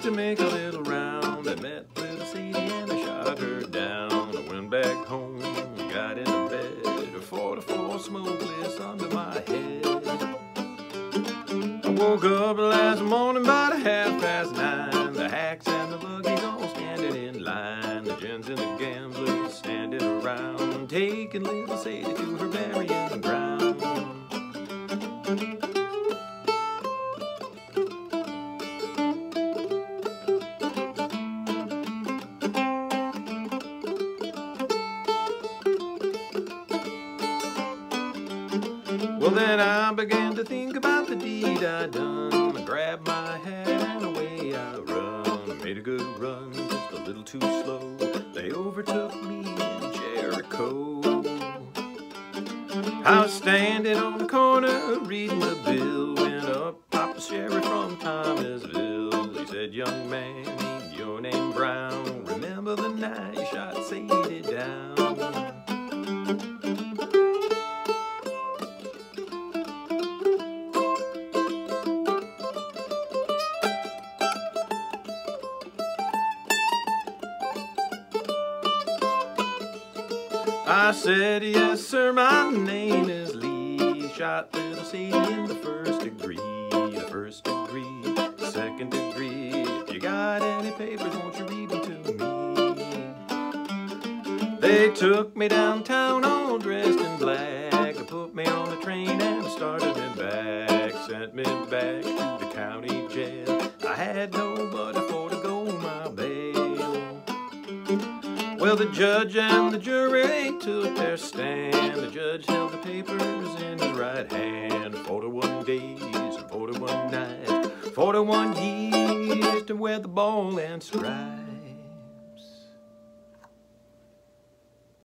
to make a little round. I met little Sadie and I shot her down. I went back home and got into bed, a 44 smokeless under my head. I woke up last morning about 9:30. The hacks and the buggies all standing in line. The gins and the gamblers standing around, taking little Sadie to her burying ground. Well, then I began to think about the deed I done. I grabbed my hat and away I run. I made a good run, just a little too slow. They overtook me in Jericho. I was standing on the corner reading the bill when up popped the sheriff from Thomasville. He said, "Young man, your name Brown. Remember the night you shot Sadie down?" I said, "Yes, sir, my name is Lee. Shot little Sadie in the first degree, second degree. If you got any papers, won't you read them to me?" They took me downtown all dressed in black. They put me on the train and started me back. Sent me back to the county jail. I had nobody for to go my bail. Well, the judge and the jury took their stand. The judge held the papers in his right hand. 41 days and 41 nights, 41 years to wear the ball and strike.